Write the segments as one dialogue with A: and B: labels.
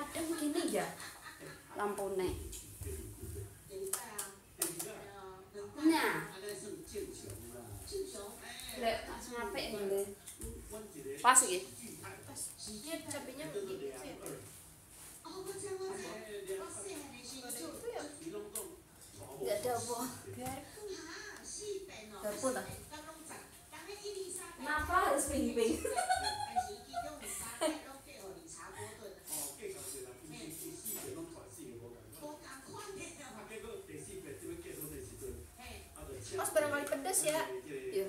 A: padang gini ya lampune. Nah, lek langsung apik ngene. Pas iki.
B: Ini cabenya begini sih.
A: Enggak ada apa. Garpu ta? Kenapa harus ping-ping?
B: Mas barangkali pedas ya.
A: Iya.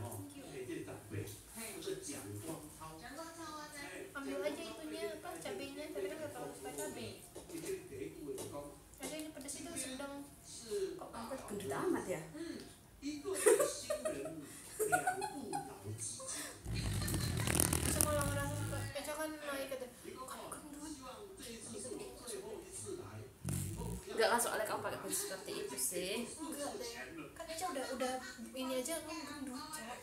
B: Ambil aja itunya apa cabenya, tapi kan nggak terlalu suka cabai. Jadi ini pedas itu sedang.
A: Kok angkat gendut amat ya?
B: Bisa kalau ngerasa Eca kan naik kata, kamu gendut.
A: Enggak kan soalnya kamu pakai baju seperti itu sih.
B: Enggak deh. Kan Eca udah ini aja kamu gendut, Cak.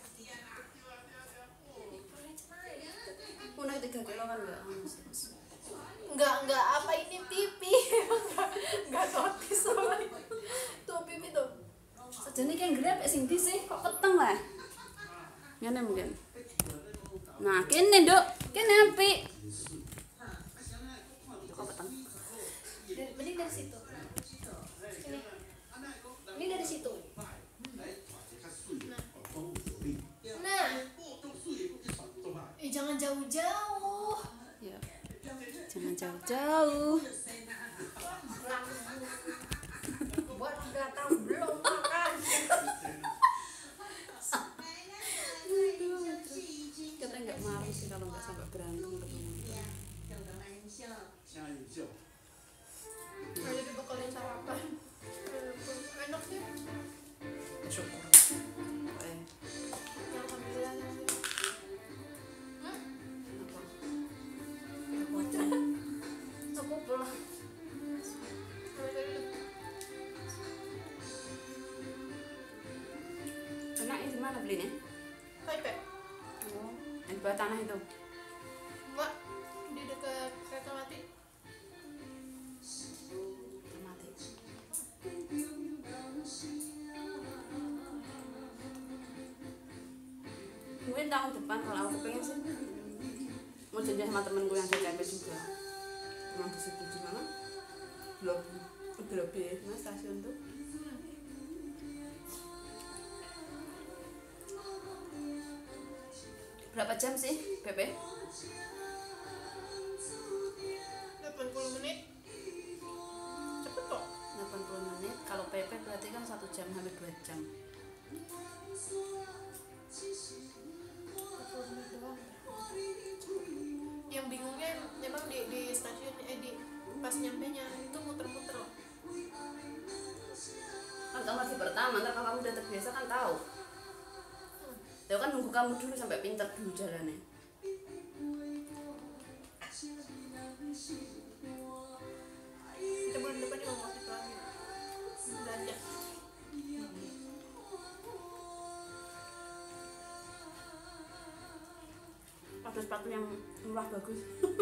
A: Mau naik 3 kilo kan enggak?
B: Enggak apa ini pipi. Enggak sotis soalnya. Tuh pipi tuh.
A: Sajane kayak grab sing ndi sih kok keteng lah. Ngene mungkin. Nah, kene, Nduk. Kene apik. Kok keteng?
B: Mending dari situ. Sini. Ini dari situ. Nah. Jangan jauh-jauh.
A: Ya. Jangan jauh-jauh.
B: Buat datang belum makan.
A: Kita nggak marah sih kalau nggak sampai berantem ketemu.
B: Ayo dibekalin sarapan. Enak sih.
A: Syukur.
B: Alhamdulillah. Aku pulang.
A: Enak di mana belinya?
B: Taipei.
A: Oh, di bawah tanah itu.
B: Mbak, di dekat kereta mati.
A: Mati. Mungkin tahun depan kalau aku pengen sih mau janjian sama temenku yang di Taipei juga. Emang di situ di mana? Blok B, mana stasiun tuh? Berapa jam sih, Pepe?
B: 80 menit. Cepet kok.
A: 80 menit. Kalau PP berarti kan 1 jam hampir 2 jam.
B: 40 menit doang. Yang bingungnya memang di stasiun di pas nyampe nya itu muter-muter loh.
A: Kan kamu masih pertama, ntar kalau kamu udah terbiasa kan tahu. Ya kan nunggu kamu dulu sampai pinter dulu jalannya.
B: Kita bulan depan juga mau ke lagi belanja.
A: Ada sepatu yang murah bagus.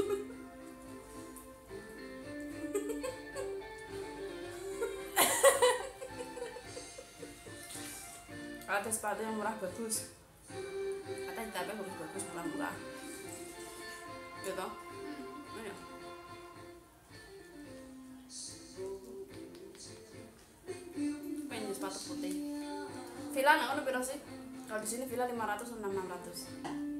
A: Ada sepatu yang murah bagus. Katanya tapi bagus murah-murah. Gitu. Iya. Pengen sepatu putih. Villa nggak ada berapa sih? Kalau di sini villa 500 atau 600.